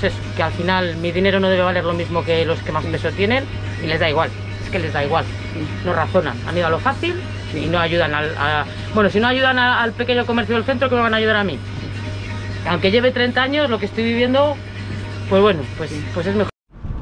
eso, que al final mi dinero no debe valer lo mismo que los que más peso tienen y les da igual, es que les da igual, no razonan, han ido a lo fácil y no ayudan bueno, si no ayudan al pequeño comercio del centro, ¿qué me van a ayudar a mí? Aunque lleve 30 años, lo que estoy viviendo, pues bueno, pues es mejor.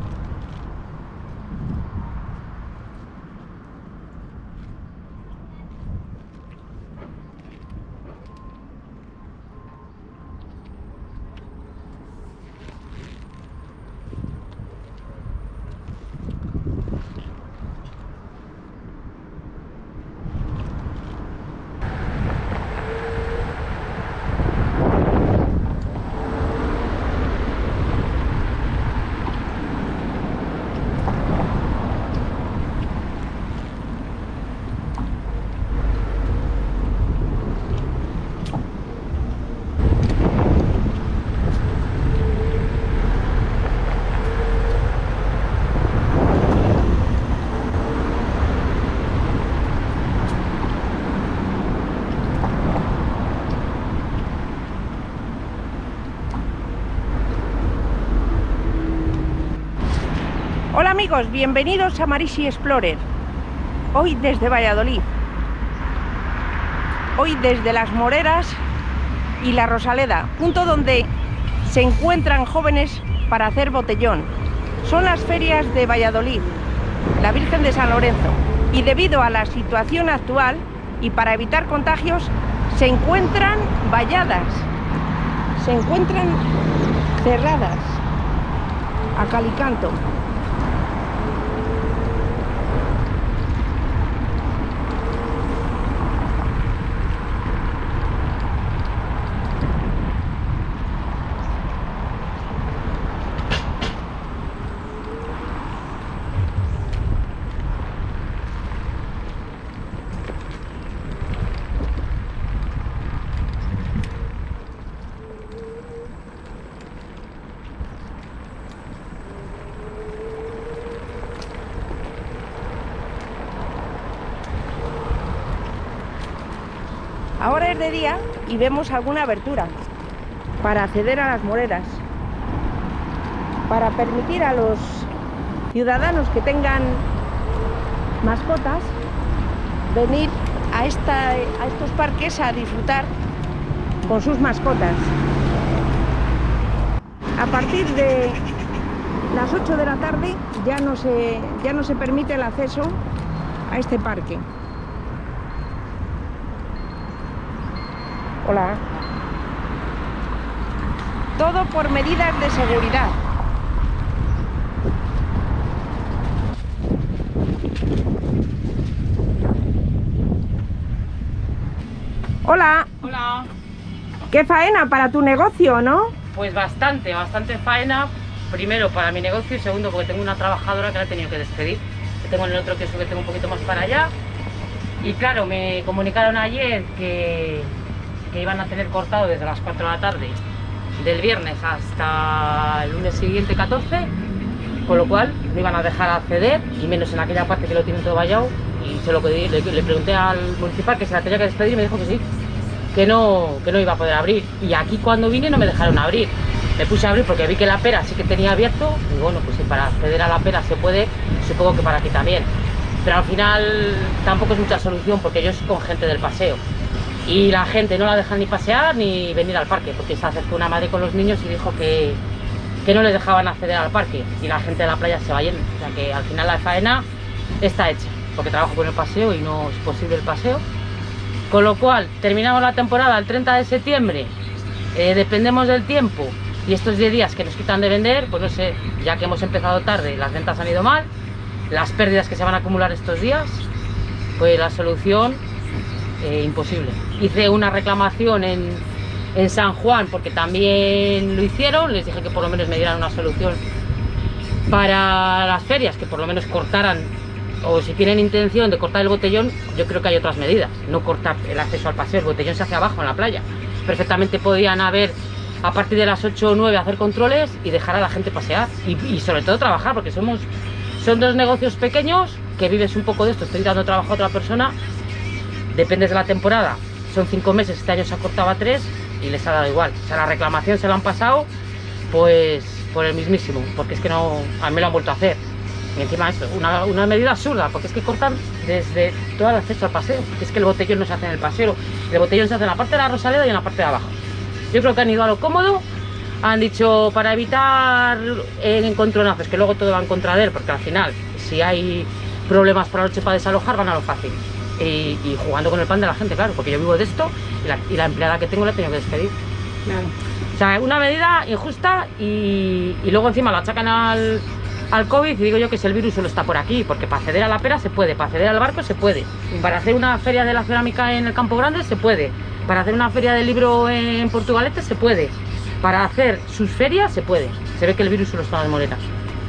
Hola amigos, bienvenidos a Marisi Explorer. Hoy desde Valladolid. Hoy desde Las Moreras y La Rosaleda, punto donde se encuentran jóvenes para hacer botellón. Son las ferias de Valladolid, la Virgen de San Lorenzo. Y debido a la situación actual y para evitar contagios, se encuentran valladas, se encuentran cerradas a cal y canto. Ahora es de día y vemos alguna abertura para acceder a Las Moreras, para permitir a los ciudadanos que tengan mascotas venir a estos parques a disfrutar con sus mascotas. A partir de las 8 de la tarde ya no se permite el acceso a este parque. Hola. Todo por medidas de seguridad. Hola. Hola. Qué faena para tu negocio, ¿no? Pues bastante faena. Primero para mi negocio y segundo porque tengo una trabajadora que la he tenido que despedir. Tengo en el otro queso que tengo un poquito más para allá. Y claro, me comunicaron ayer que iban a tener cortado desde las 4 de la tarde del viernes hasta el lunes siguiente 14, con lo cual no iban a dejar acceder, y menos en aquella parte que lo tienen todo vallado. Y se lo pedí, le pregunté al municipal que se la tenía que despedir y me dijo que sí, que no iba a poder abrir. Y aquí cuando vine no me dejaron abrir. Me puse a abrir porque vi que la pera sí que tenía abierto, y bueno, pues si para acceder a la pera se puede, supongo que para aquí también. Pero al final tampoco es mucha solución porque yo soy con gente del paseo. Y la gente no la deja ni pasear ni venir al parque, porque se acercó una madre con los niños y dijo que no le dejaban acceder al parque, y la gente de la playa se va yendo. O sea que al final la faena está hecha, porque trabajo con el paseo y no es posible el paseo. Con lo cual, terminamos la temporada el 30 de septiembre, dependemos del tiempo, y estos 10 días que nos quitan de vender, pues no sé, ya que hemos empezado tarde, las ventas han ido mal, las pérdidas que se van a acumular estos días, pues la solución... imposible. Hice una reclamación en San Juan porque también lo hicieron, les dije que por lo menos me dieran una solución para las ferias, que por lo menos cortaran, o si tienen intención de cortar el botellón, yo creo que hay otras medidas, no cortar el acceso al paseo, el botellón se hace abajo en la playa. Perfectamente podían haber, a partir de las 8 o 9, hacer controles y dejar a la gente pasear y sobre todo trabajar, porque son dos negocios pequeños que vives un poco de esto. Estoy dando trabajo a otra persona. Dependes de la temporada, son 5 meses, este año se ha cortado a 3 y les ha dado igual. O sea, la reclamación se la han pasado, pues por el mismísimo, porque es que no, a mí me lo han vuelto a hacer. Y encima eso, una medida absurda, porque es que cortan desde todo el acceso al paseo, porque es que el botellón no se hace en el paseo, el botellón se hace en la parte de la Rosaleda y en la parte de abajo. Yo creo que han ido a lo cómodo, han dicho para evitar encontronazos, que luego todo va en contra de él, porque al final, si hay problemas por la noche para desalojar, van a lo fácil. Y jugando con el pan de la gente, claro, porque yo vivo de esto y la empleada que tengo la he tenido que despedir. Claro. O sea, una medida injusta y luego encima lo achacan al COVID y digo yo que si el virus solo está por aquí, porque para acceder a la pera se puede, para acceder al barco se puede, para hacer una feria de la cerámica en el Campo Grande se puede, para hacer una feria del libro en Portugalete se puede, para hacer sus ferias se puede. Se ve que el virus solo está en las Moreras.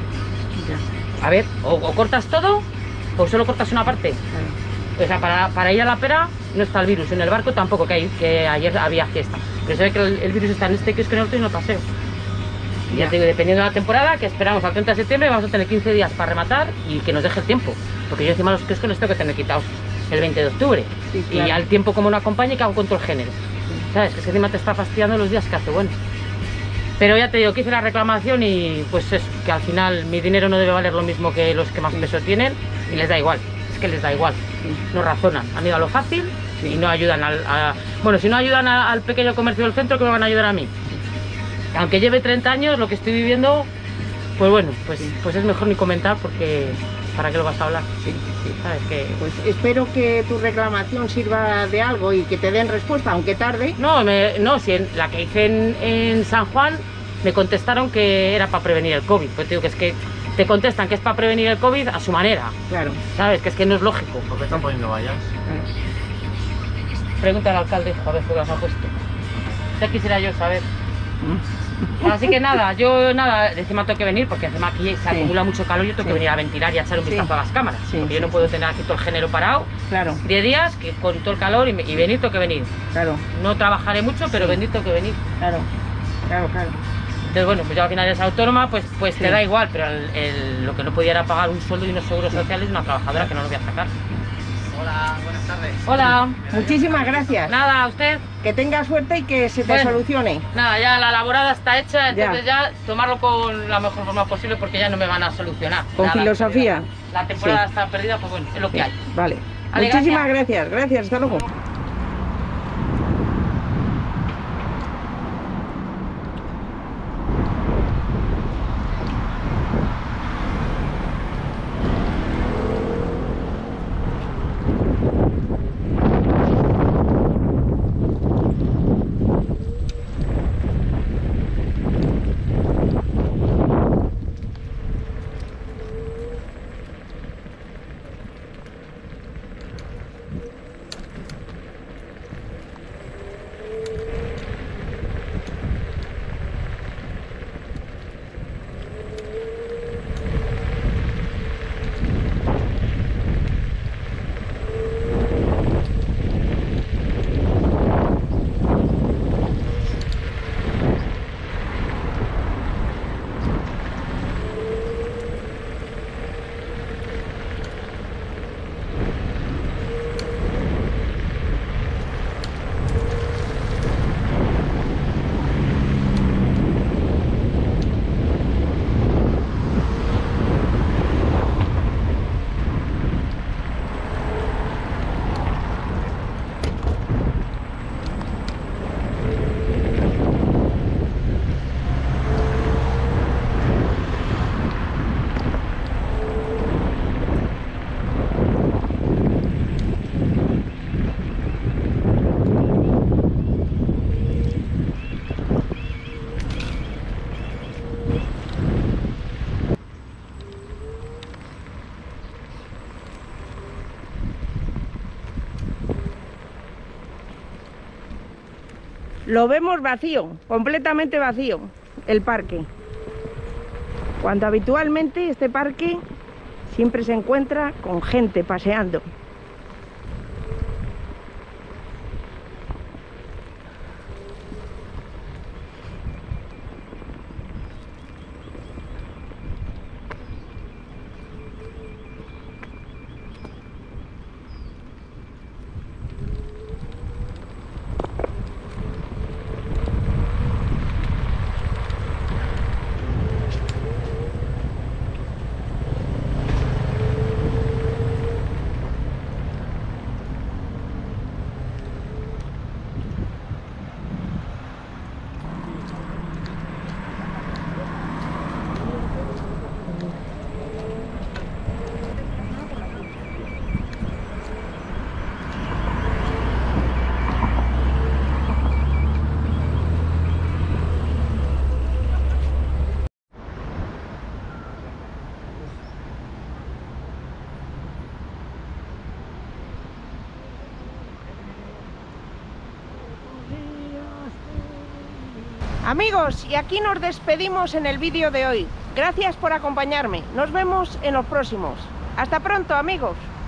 Ya. A ver, o cortas todo o solo cortas una parte. O sea, para ir a la pera no está el virus, en el barco tampoco, que ayer había fiesta. Pero se ve que el virus está en este kiosco norte y en el paseo. Y ya te digo, dependiendo de la temporada, que esperamos al 30 de septiembre, vamos a tener 15 días para rematar y que nos deje el tiempo. Porque yo encima los kioscos los tengo que tener quitados el 20 de octubre. Sí, claro. Y al tiempo como no acompaña y que hago con todo el género. ¿Sabes? Que es que encima te está fastidiando los días que hace bueno. Pero ya te digo que hice la reclamación y pues es que al final mi dinero no debe valer lo mismo que los que más peso tienen y les da igual. Es que les da igual. No razonan. Han ido a lo fácil y no ayudan bueno, si no ayudan al pequeño comercio del centro, ¿qué me van a ayudar a mí? Aunque lleve 30 años, lo que estoy viviendo, pues bueno, pues es mejor ni comentar porque ¿para qué lo vas a hablar? Sí. ¿Sabes? Que Pues espero que tu reclamación sirva de algo y que te den respuesta, aunque tarde. no, si la que hice en San Juan me contestaron que era para prevenir el COVID. Pues te digo que es que te contestan que es para prevenir el COVID a su manera. Claro. ¿Sabes? Que es que no es lógico. ¿Por qué están poniendo vallas? Pregunta al alcalde a ver si las ha puesto. Ya quisiera yo saber. Así que nada, yo encima tengo que venir porque encima aquí se acumula mucho calor, yo tengo que venir a ventilar y a echar un vistazo a las cámaras. Porque yo no puedo tener aquí todo el género parado. Claro. 10 días que con todo el calor y venir tengo que venir. Claro. No trabajaré mucho, pero venir tengo que venir. Claro. Entonces bueno, pues yo al final es autónoma, pues te da igual, pero lo que no podía era pagar un sueldo y unos seguros sociales de una trabajadora que no lo voy a sacar. Hola, buenas tardes. Hola. Muchísimas gracias. Nada, a usted. Que tengas suerte y que se te Bueno. solucione. Nada, ya la laborada está hecha, entonces ya tomarlo con la mejor forma posible porque ya no me van a solucionar. Con Nada, filosofía. La temporada está perdida, pues bueno, es lo que hay. Vale. Vale, Muchísimas gracias. Gracias, hasta luego. Lo vemos vacío, completamente vacío, el parque. Cuando habitualmente este parque siempre se encuentra con gente paseando. Amigos, y aquí nos despedimos en el vídeo de hoy. Gracias por acompañarme. Nos vemos en los próximos. Hasta pronto, amigos.